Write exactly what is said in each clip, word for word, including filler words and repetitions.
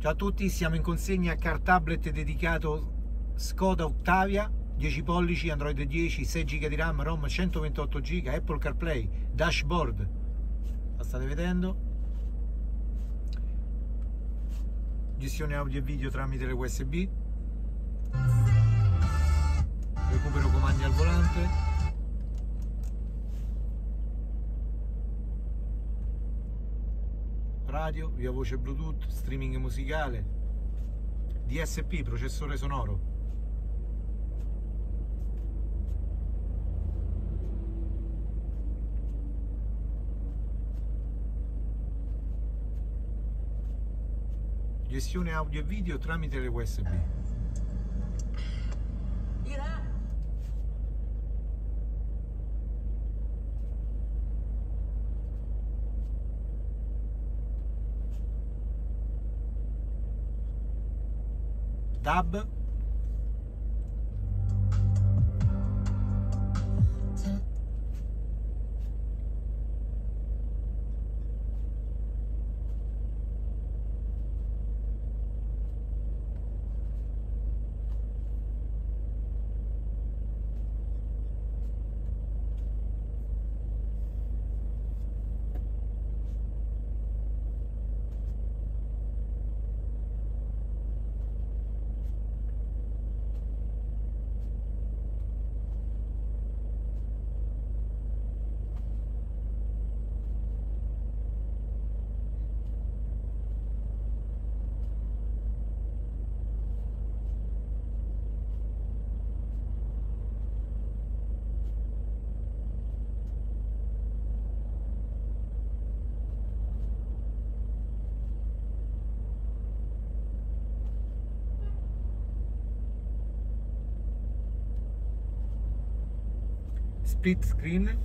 Ciao a tutti, siamo in consegna a car tablet dedicato Skoda Octavia, dieci pollici, Android dieci, sei giga di RAM, ROM centoventotto giga, Apple CarPlay, dashboard. La state vedendo? Gestione audio e video tramite le U S B. Recupero comandi al volante. Radio, via voce Bluetooth, streaming musicale, D S P, processore sonoro. Gestione audio e video tramite le U S B. D A B, split screen,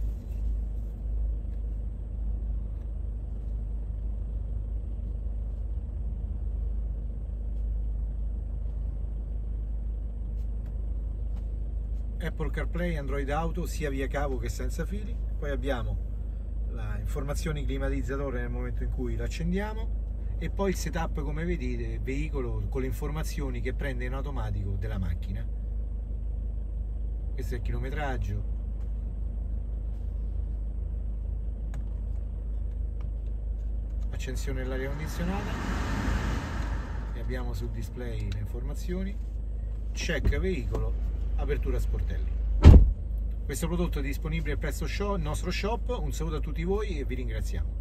Apple CarPlay, Android Auto sia via cavo che senza fili. Poi abbiamo le informazioni climatizzatore nel momento in cui l'accendiamo e poi il setup, come vedete, veicolo con le informazioni che prende in automatico della macchina. Questo è il chilometraggio, accensione dell'aria condizionata, e abbiamo sul display le informazioni, check veicolo, apertura sportelli. Questo prodotto è disponibile presso il nostro shop. Un saluto a tutti voi e vi ringraziamo.